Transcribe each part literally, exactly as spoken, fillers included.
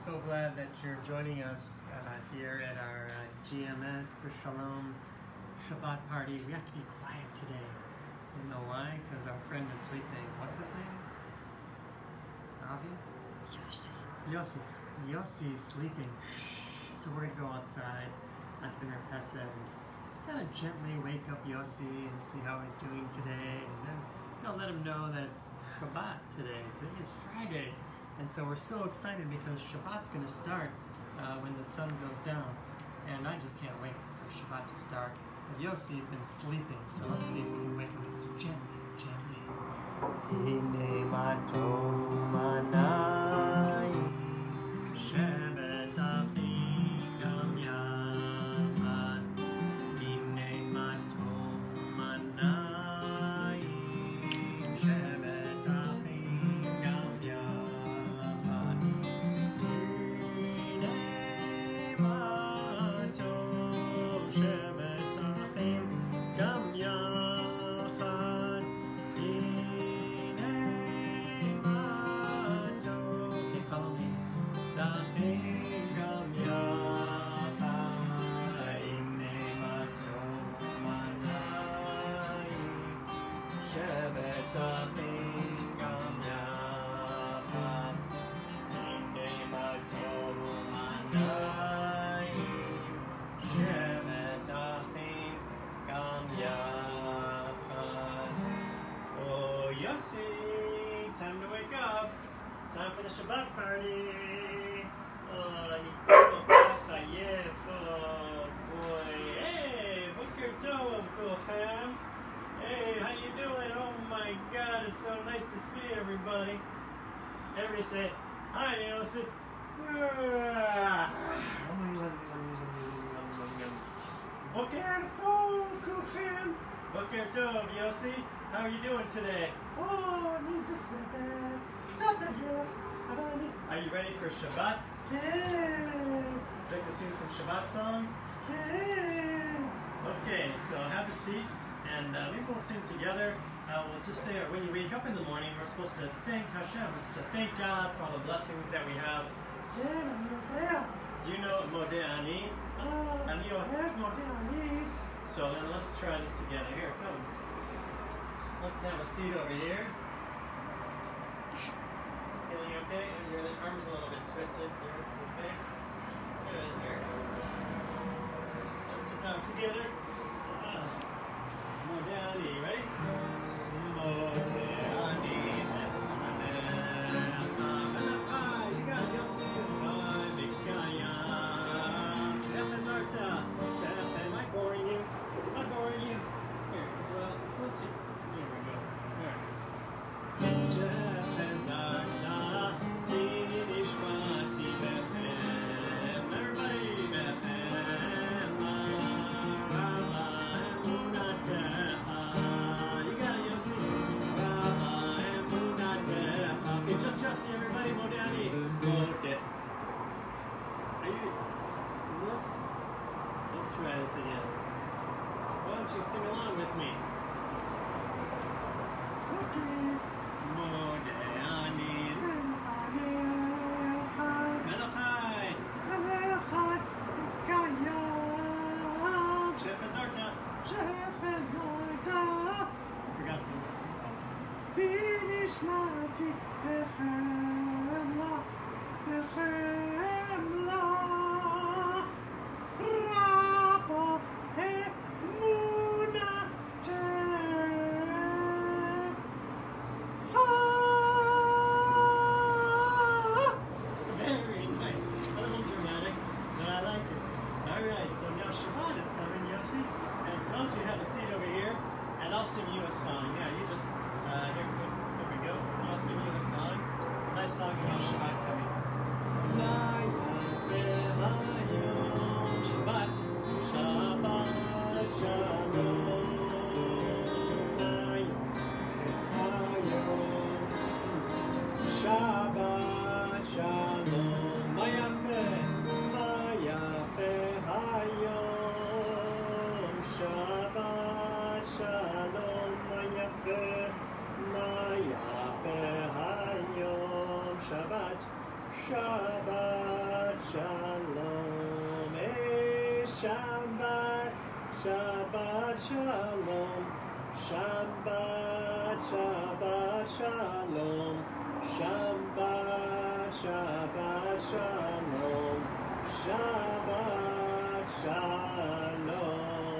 So glad that you're joining us uh, here at our uh, G M S for Shalom Shabbat party. We have to be quiet today. You know why? Because our friend is sleeping. What's his name? Avi? Yossi. Yossi. Yossi's sleeping. So we're going to go outside after our Pesach and kind of gently wake up Yossi and see how he's doing today. And then you know, let him know that it's Shabbat today. Today is Friday. And so we're so excited because Shabbat's going to start uh, when the sun goes down. And I just can't wait for Shabbat to start. But Yossi has been sleeping, so let's see if we can wake him up gently, gently. Hine mato manai shevet achim gam yachad. Hine mato manai shevet achim gam yachad. Hine mato shevet achim gam yachad. Hine mato, keep following me. Achim gam yachad. Hine mato manai shevet achim gam yachad. Hine mato manai shevet achim gam yachad. Oh, Yossi, time to wake up. Time for the Shabbat party. Oh, Niko Chayef. Oh, boy. Hey, Boker Tov, Kochem. Hey, how you doing? Oh, my God, it's so nice to see everybody. Everybody say, hi, Yossi. Boker Tov, Kochem. Boker Tov, Yossi. How are you doing today? Oh, are you ready for Shabbat? Like to sing some Shabbat songs? Okay, so have a seat, and uh, we will sing together. Uh, we'll just say, when you wake up in the morning, we're supposed to thank Hashem. We're supposed to thank God for all the blessings that we have. Do you know Modeh Ani? Ani Ohev Modeh Ani. So then let's try this together. Here, come. Let's have a seat over here. Feeling okay? And your arm's a little bit twisted. Here, okay? Good. Here. Let's sit down together. Modeh Ani, ready? Modeh Ani. You got it. Yossi. Am I boring you? Am I boring you? Here, well, let's see. Here we go. Here. Everybody, you got it, Yossi. Okay, just Yossi, everybody, Modeh Ani. Modeh. Are you? Let's let's try this again. Why don't you sing along with me? Okay. Modeh Ani Melachai Melachai Kayam Shefezarta Shefezarta I forgot the Binishmati Bechemla Bechemla Rabo Emuna Very nice. A little dramatic, but I like it. Alright, so now Shabbat is coming, Yossi. And so why don't you have a seat over here, and I'll sing you a song. Yeah, you just, uh, here, here we go. I'll sing you a song. Nice song about Shabbat coming. Shabbat, Shabbat Shalom, Shabbat, Shabbat Shalom, Shabbat, Shabbat Shalom, Shabbat Shalom.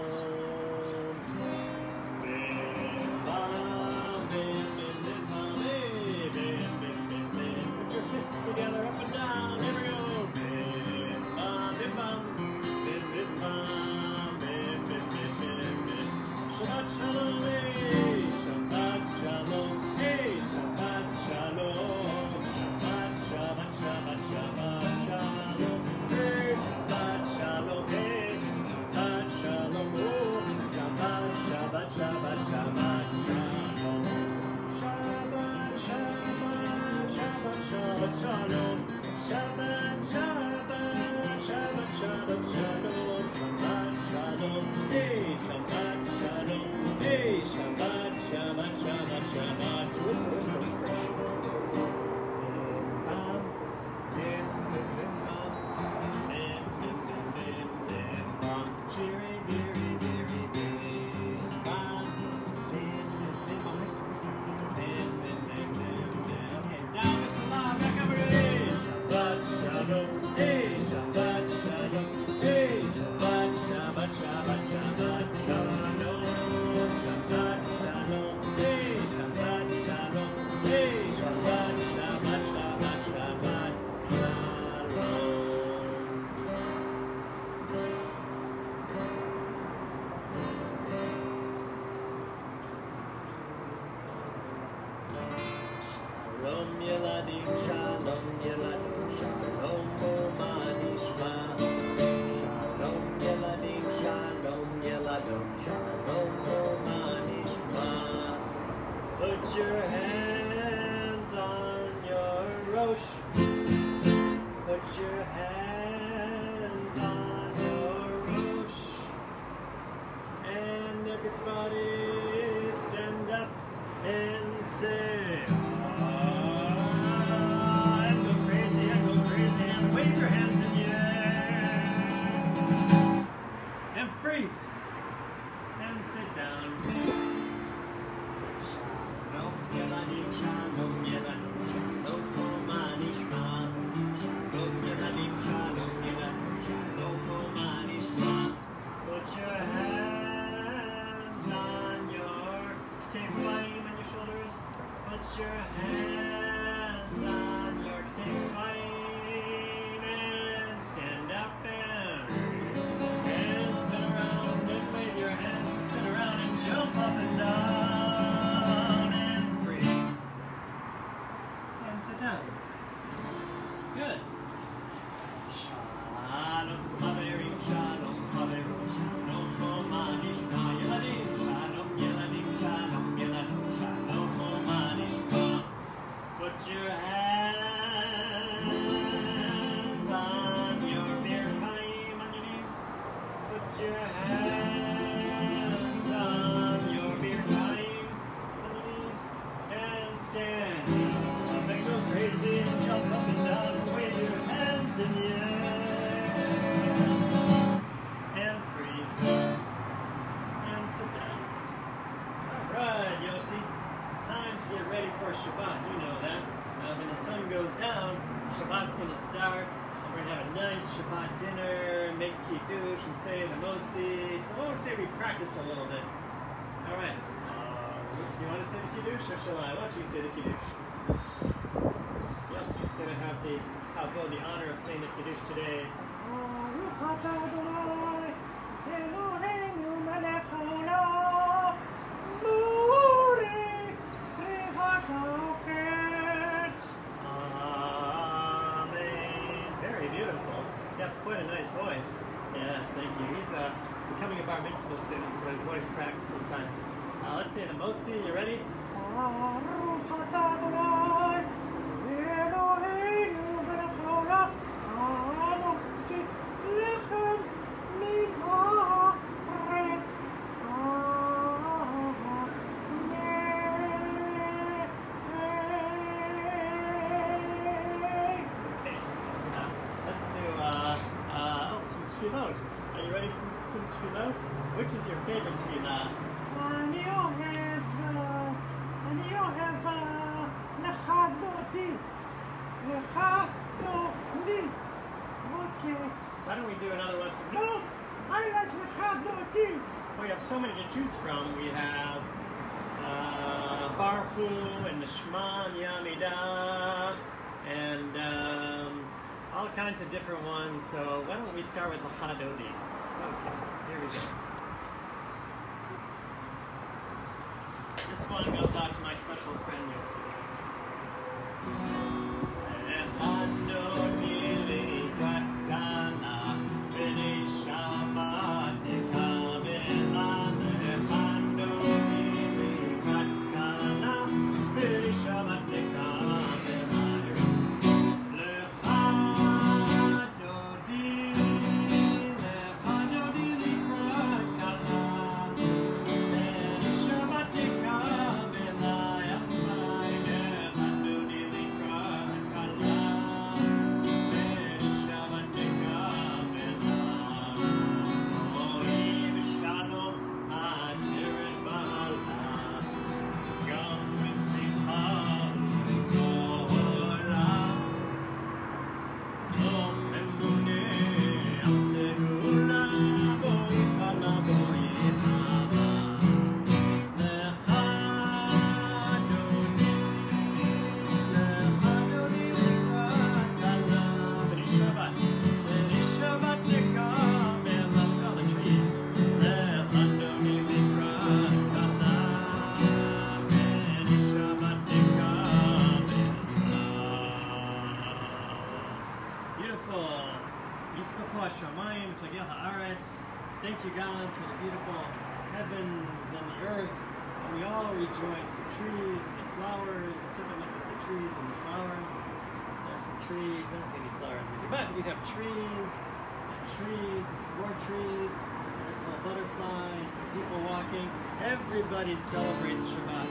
Put your fists together, up and down, here we go. Bim, bam, bim, bams, bim, bim, bam, bim, bim, bim, bim, bim. Shabbat Shalom, hey, Shabbat Shalom, hey, Shabbat Shalom, Shabbat, Shabbat, Shabbat, Shabbat Shalom, hey, Shabbat Shalom, hey, Shabbat Shalom, oh, Shabbat, Shabbat, Shabbat, Shabbat Shalom, Shabbat, Shabbat, Shabbat, Shabbat Shalom, Shabbat, Shabbat, Shabbat, Shabbat Shalom, Shabbat Shalom, hey, Shabbat Shalom, hey, Shabbat, Shabbat, Shabbat, Shabbat. Whisper, whisper, whisper. Bim, bam, bim, bim, bim, bam, bim, bim, bim, bim, bim, bam. Cheery, veery, veery, bim, bam, bim, bim, bim, bam. Whisper, whisper. Bim, bim, bim, bim, bim. Okay, now listen loud. Back up again. Shabbat Shalom, hey, Shabbat Shalom, hey, Shabbat, Shabbat, Shabbat, Shabbat Shalom, Shabbat Shalom, hey, Shabbat Shalom, hey, Shabbat, Shabbat, Shabbat, Shabbat Shalom Yeladim, Shalom Yeladim, Shalom Oma Nishma. Shalom Yeladim, Shalom Yeladim, Shalom Oma Nishma. Put your hands on your Rosh. Put your hands on your Rosh. And everybody stand up and say, ah, and go crazy, and go crazy, and wave your hands in the air. And freeze. And sit down. Shalom Yeladim, Shalom Yeladim, Shalom Oma Nishma. Shalom Yeladim, Shalom Yeladim, Shalom Oma Nishma. Put your hands on your, take flame on your shoulders. Put your hands on your, take flame and stand up and and spin around and wave your hands and spin around and jump up and down and freeze. And sit down. Good. Shalom Chaverim, Shalom Chaverim, Shalom Oma Nishma. Yeladim, Shalom Yeladim, Shalom Yeladim, Shalom Oma Nishma. Put your hands on your birchayim on your knees. Put your hands on your birchayim on your knees and stand up and go crazy and jump up and down and wave your hands in the air and freeze and sit down. All right, Yossi, it's time to get ready for Shabbat. You know that. Uh, when the sun goes down, Shabbat's going to start. We're going to have a nice Shabbat dinner, make kiddush, and say the motzi. So I want to say we practice a little bit. All right. Uh, do you want to say the kiddush, or shall I? Why don't you say the kiddush? Yes, he's going to have the, have the honor of saying the kiddush today. Quite a nice voice. Yes, thank you. He's uh, becoming a bar mitzvah soon, so his voice cracks sometimes. Uh, let's say the motzi. You ready? Are you ready to the tefillot? Which is your favorite tefillah? אני אוהב, אני אוהב לך דודי, לך דודי. Okay. Why don't we do another one from No, I like לך דודי. We have so many to choose from. We have uh, Barfu and the Shema Yamida and um, all kinds of different ones. So why don't we start with Lahadodi? Okay, here we go. This one goes out to my special friend Yossi. Thank you, God, for the beautiful heavens and the earth. And we all rejoice, the trees and the flowers. Take a look at the trees and the flowers. There's some trees. I don't see any flowers with you, but we have trees and trees and some more trees. There's a little butterfly and some people walking. Everybody celebrates Shabbat.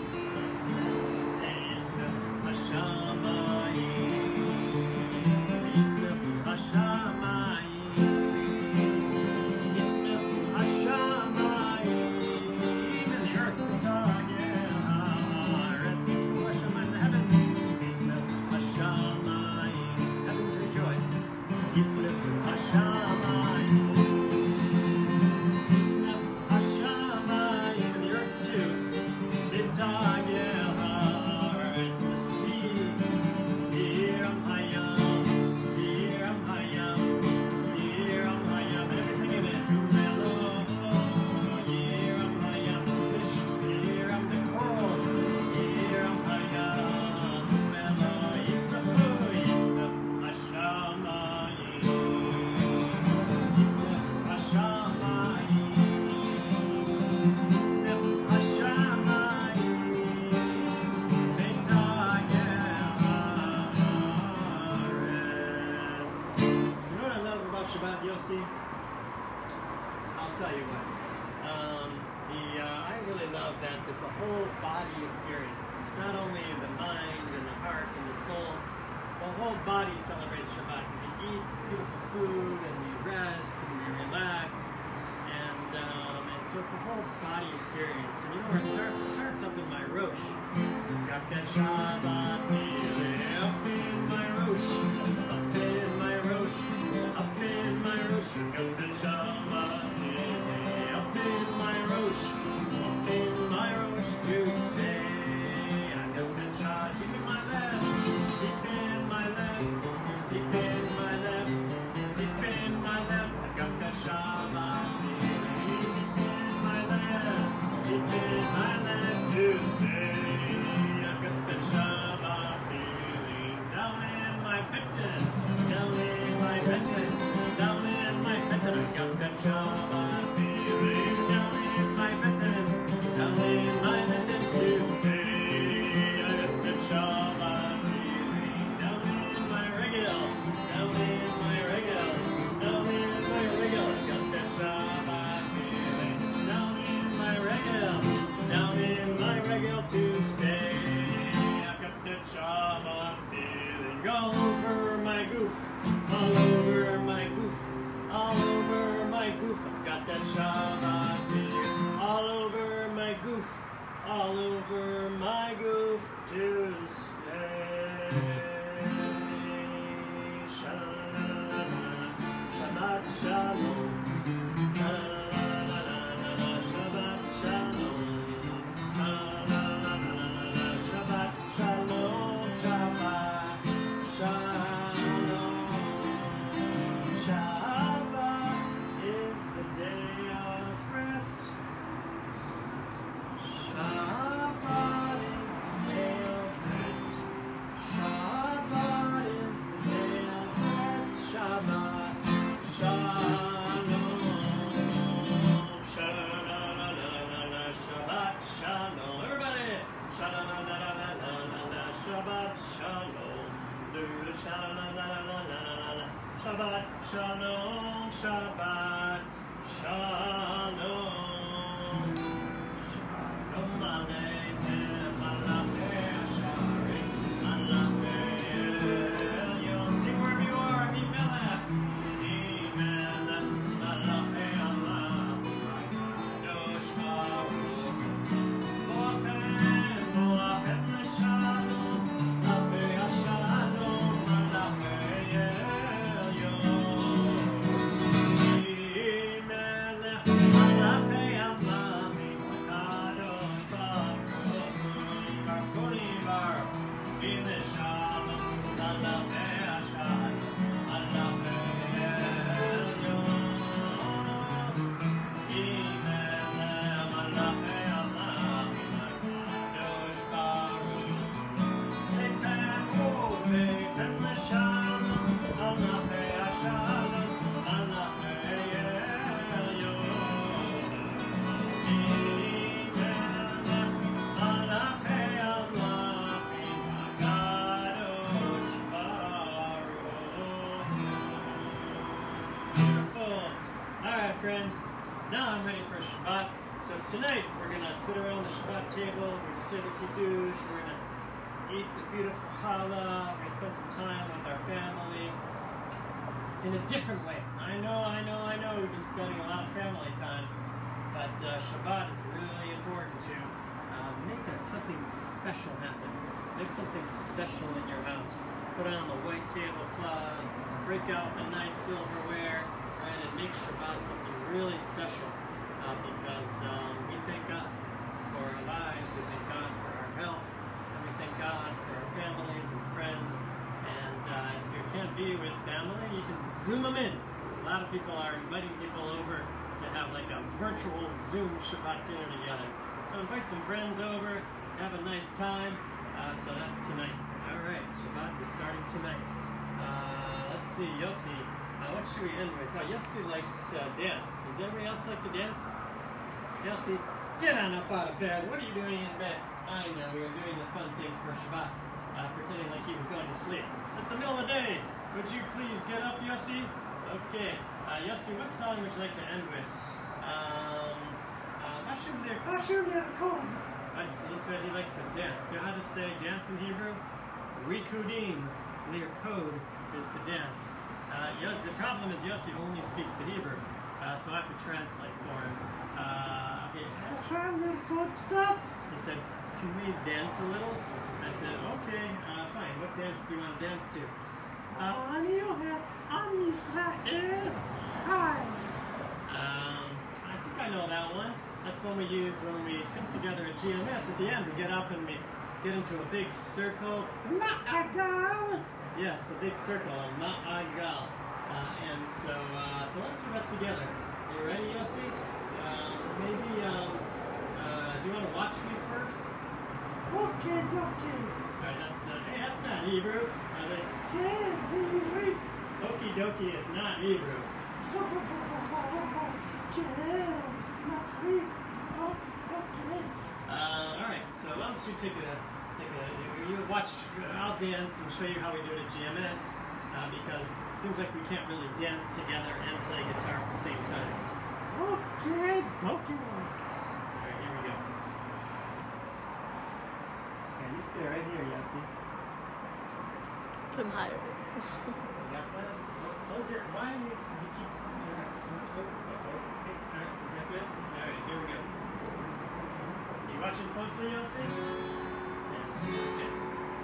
I'll tell you what. Um, the uh, I really love that it's a whole body experience. It's not only the mind and the heart and the soul. The whole body celebrates Shabbat because we eat beautiful food and we rest and we relax, and um, and so it's a whole body experience. And you know where it starts? It starts up in my rosh. Got that Shabbat feeling up in my rosh, up in my rosh, up in my rosh. Got that Shabbat feeling up in my rosh, up in my rosh to stay. I got that Shabbat deep in my left, deep in my left, deep in my left, deep in my left. I got that Shabbat feeling deep in my left, deep in my left to stay. I got that Shabbat. Shabbat Shalom. Do shalom, la la la la la la. Shabbat Shalom, Shabbat Shalom. Shalom Aleichem, Alachei Asharim, Alachei Elyon. Sing wherever you are, Avimelech, Avimelech, Alachei Allah, Kadosh Baruch. Boachem, Boachem Leshalom, Alachei Ashalom, Alachei Elyon. Avimelech, Alachei Allah, Kadosh Baruch. Barkoni Baruch, Avimelech Shalom, Alachei Ashalom, Alachei Elyon. Alright friends, now I'm ready for Shabbat. So tonight we're going to sit around the Shabbat table, we're going to say the Kiddush, we're going to eat the beautiful challah, we're going to spend some time with our family in a different way. I know, I know, I know we've been spending a lot of family time, but uh, Shabbat is really important to uh, make a, something special happen. Make something special in your house. Put on the white tablecloth, break out the nice silverware, right, and make Shabbat something really special uh, because um, we thank God for our lives, we thank God for our health, and we thank God for our families and friends. And uh, if you can't be with family, you can Zoom them in. A lot of people are inviting people over to have like a virtual Zoom Shabbat dinner together. So invite some friends over, have a nice time. Uh, so that's tonight. All right, Shabbat is starting tonight. Uh, let's see, Yossi. Uh, what should we end with? Oh, Yossi likes to dance. Does anybody else like to dance? Yossi, get on up out of bed. What are you doing in bed? I know, we were doing the fun things for Shabbat, uh, pretending like he was going to sleep. At the middle of the day, would you please get up, Yossi? Okay. Uh, Yossi, what song would you like to end with? Um, uh, Ashur Lir- Ashur Yerkon. Uh, He said he likes to dance. Do you know how to say dance in Hebrew? Rikudim. Their code is to dance. Uh, Yos, the problem is Yossi only speaks the Hebrew, uh, so I have to translate for him. Uh, okay. Ashur Yerkon Psat. He said, can we dance a little? I said, okay, uh, fine. What dance do you want to dance to? Uh, אני אוהב עם ישראל חי. um, I think I know that one. That's one we use when we sing together at G M S. At the end, we get up and we get into a big circle. מעגל. Yes, a big circle, a ma'agal. Uh, and so, uh, so let's do that together. Are you ready, Yossi? Um, maybe, um, uh, do you want to watch me first? אוקיי דוקי. Alright, that's, uh, hey, that's not Hebrew. Uh, the, כן, זה עברית. Okie dokie is not Hebrew. כן, מצחיק. אוקיי. Uh, alright, so why don't you take a, take a, you, you watch, I'll dance and show you how we do it at G M S, uh, because it seems like we can't really dance together and play guitar at the same time. אוקיי דוקי. Alright, here we go. Okay, you stay right here, Yossi. I'm higher. You got that? Oh, close your, why you, you keep, oh, oh, oh, okay, alright, is that good? Alright, here we go. You watching closely, Yossi? Yeah, okay.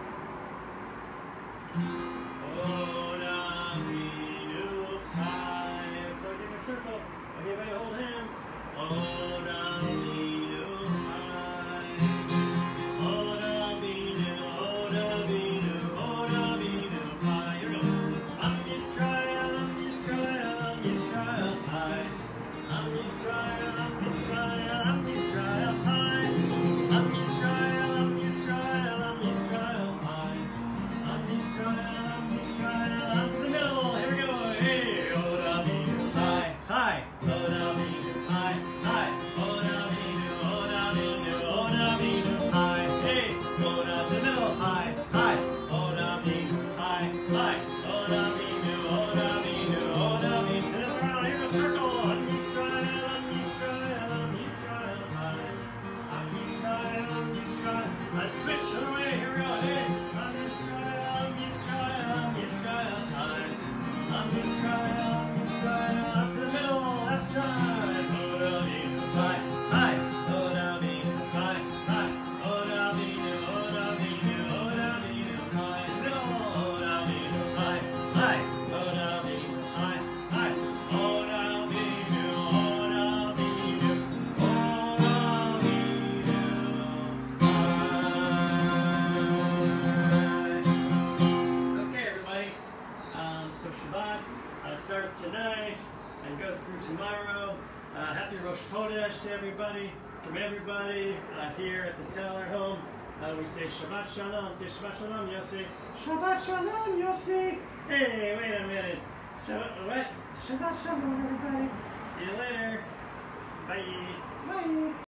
Oda Vinu Chai. So give a circle. Everybody hold hands. Oda Vinu Chai. Oda Vinu, Oda Vinu, Oda Vinu Chai. Here we go. Am Yisrael, Am Yisrael, Am Yisrael Chai. Am Yisrael, Am Yisrael, Am Yisrael Chai. Am Yisrael, Am Yisrael. Hey, here we go. Hey, I'm Yisrael, Yisrael, Yisrael. I'm Yisrael, Yisrael. Up to the middle. Last time. Odavinu, hi, hi. Odavinu, hi, hi. Odavinu, Odavinu, Odavinu, hi. Middle. Odavinu, hi, hi. Odavinu, hi, hi. Odavinu, Odavinu, Odavinu, hi. Okay, everybody. Um, so Shabbat uh, starts tonight and goes through tomorrow. Uh, happy Rosh Chodesh to everybody. From everybody uh, here at the Teller home, uh, we say Shabbat Shalom. Say Shabbat Shalom, Yossi. Shabbat Shalom, Yossi. Hey, wait a minute. Shabbat, what? Shabbat Shalom, everybody.